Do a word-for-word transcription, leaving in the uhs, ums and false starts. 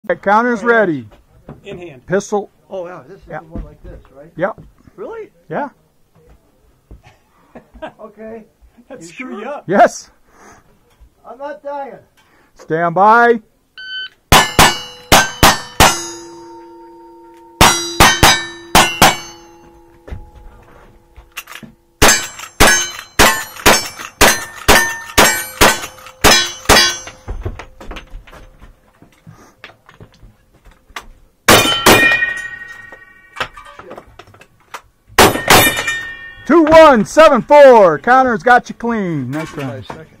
That counter's ready. In hand. Pistol. Oh yeah, this is Yep. the one like this, right? Yep. Really? Yeah. Okay. That You screw sure? you up. Yes. I'm not dying. Stand by. Two one seven four. Counter's got you clean. Nice run. Second.